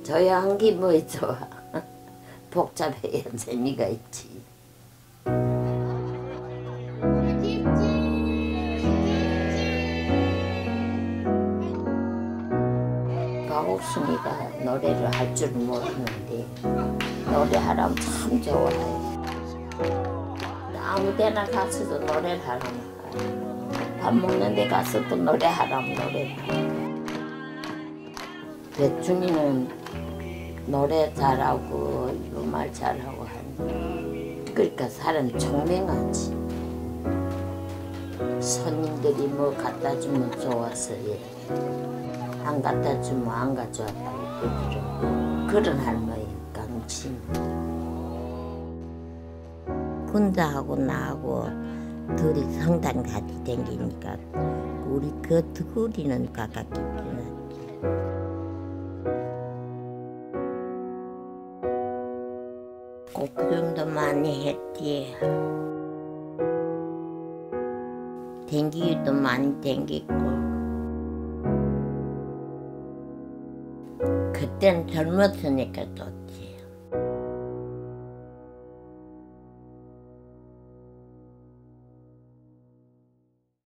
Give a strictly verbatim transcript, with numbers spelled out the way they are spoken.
조용한 게 뭐 좋아. 복잡해야 재미가 있지. 박옥순이가 노래를 할 줄 모르는데 노래하라면 참 좋아해. 아무 데나 가서도 노래를 하라면 밥 먹는 데 가서도 노래하라면 노래를 하고. 배춘이는 노래 잘하고 말 잘하고 하니 그러니까 사람 총명하지. 손님들이 뭐 갖다 주면 좋아서 예. 안 갖다 주면 안 가져왔다고 그러더라고. 그런 할머니 강친. 군자하고 나하고 둘이 성당 같이 다니니까 우리 그 둘이는 가깝게 지냈지. 꽃구경도 많이 했지. 댕기기도 많이 댕기고. 그땐 젊었으니까 좋지.